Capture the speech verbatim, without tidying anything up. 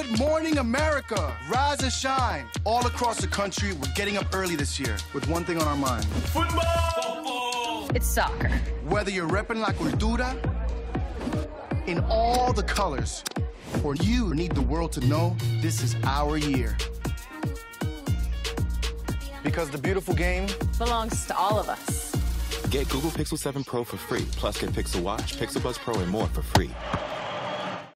Good morning, America. Rise and shine. All across the country, we're getting up early this year with one thing on our mind. Football! Football! It's soccer. Whether you're repping La Cultura in all the colors, or you need the world to know this is our year. Because the beautiful game belongs to all of us. Get Google Pixel seven Pro for free, plus get Pixel Watch, Pixel Buds Pro, and more for free.